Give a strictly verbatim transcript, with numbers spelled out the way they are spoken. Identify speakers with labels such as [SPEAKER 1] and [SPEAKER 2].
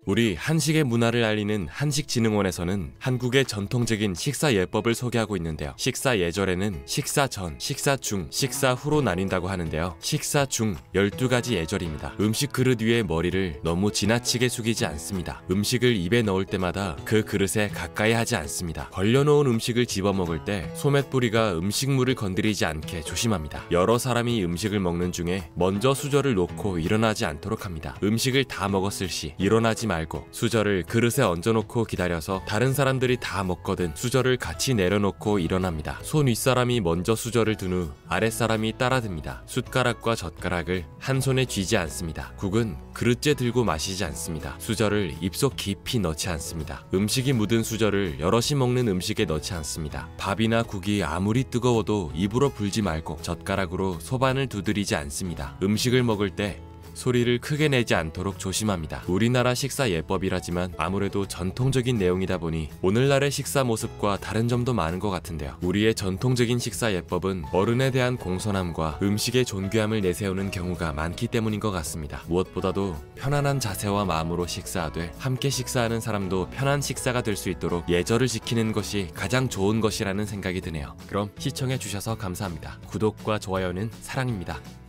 [SPEAKER 1] 우리 한식의 문화를 알리는 한식진흥원에서는 한국의 전통적인 식사 예법을 소개하고 있는데요. 식사 예절에는 식사 전, 식사 중, 식사 후로 나뉜다고 하는데요. 식사 중 열두 가지 예절입니다. 음식 그릇 위에 머리를 너무 지나치게 숙이지 않습니다. 음식을 입에 넣을 때마다 그 그릇에 가까이 하지 않습니다. 걸려놓은 음식을 집어먹을 때 소맷뿌리가 음식물을 건드리지 않게 조심합니다. 여러 사람이 음식을 먹는 중에 먼저 수저를 놓고 일어나지 않도록 합니다. 음식을 다 먹었을 시 일어나지 말고 수저를 그릇에 얹어놓고 기다려서 다른 사람들이 다 먹거든 수저를 같이 내려놓고 일어납니다. 손 윗사람이 먼저 수저를 든 후 아랫사람이 따라듭니다. 숟가락과 젓가락을 한 손에 쥐지 않습니다. 국은 그릇째 들고 마시지 않습니다. 수저를 입속 깊이 넣지 않습니다. 음식이 묻은 수저를 여럿이 먹는 음식에 넣지 않습니다. 밥이나 국이 아무리 뜨거워도 입으로 불지 말고 젓가락으로 소반을 두드리지 않습니다. 음식을 먹을 때 소리를 크게 내지 않도록 조심합니다. 우리나라 식사 예법이라지만 아무래도 전통적인 내용이다 보니 오늘날의 식사 모습과 다른 점도 많은 것 같은데요. 우리의 전통적인 식사 예법은 어른에 대한 공손함과 음식의 존귀함을 내세우는 경우가 많기 때문인 것 같습니다. 무엇보다도 편안한 자세와 마음으로 식사하되 함께 식사하는 사람도 편한 식사가 될 수 있도록 예절을 지키는 것이 가장 좋은 것이라는 생각이 드네요. 그럼 시청해주셔서 감사합니다. 구독과 좋아요는 사랑입니다.